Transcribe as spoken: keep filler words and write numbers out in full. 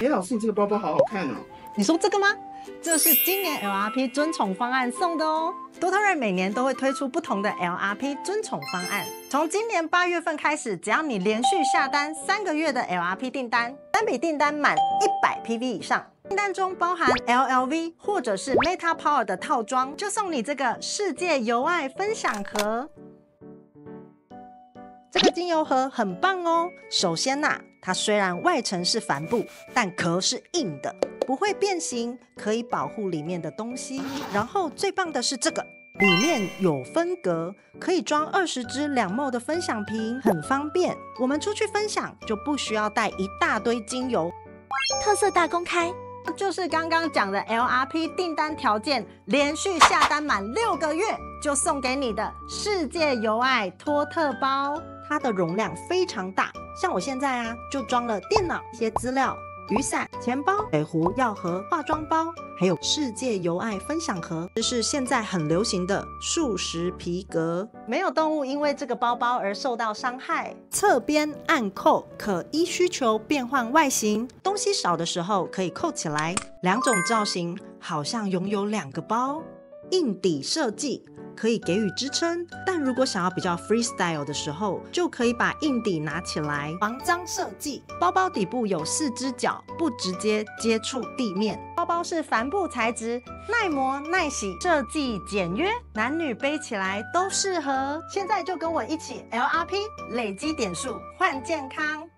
叶老师，你这个包包好好看哦。 你说这个吗？这是今年 L R P 尊宠方案送的哦。多特瑞每年都会推出不同的 L R P 尊宠方案，从今年八月份开始，只要你连续下单三个月的 L R P 订单，单笔订单满一百 P V 以上，订单中包含 L L V 或者是 Meta Power 的套装，就送你这个世界由爱分享盒。这个精油盒很棒哦。首先呐、啊，它虽然外层是帆布，但壳是硬的，不会变形，可以保护里面的东西。然后最棒的是这个，里面有分隔，可以装二十支两 ml 的分享瓶，很方便。我们出去分享就不需要带一大堆精油。 特色大公开。 就是刚刚讲的 L R P 订单条件，连续下单满六个月就送给你的世界由爱托特包，它的容量非常大，像我现在啊就装了电脑、一些资料、雨伞、钱包、水壶、药盒、化妆包，还有世界由爱分享盒，这是现在很流行的素食皮革，没有动物因为这个包包而受到伤害。侧边按扣，可依需求变换外形，东西少的时候可以扣起来，两种造型好像拥有两个包。硬底设计可以给予支撑，但如果想要比较 freestyle 的时候，就可以把硬底拿起来。防脏设计，包包底部有四只脚，不直接接触地面。包包是帆布材质，耐磨耐洗，设计简约，男女背起来都适合。现在就跟我一起 L R P 累积点数换健康。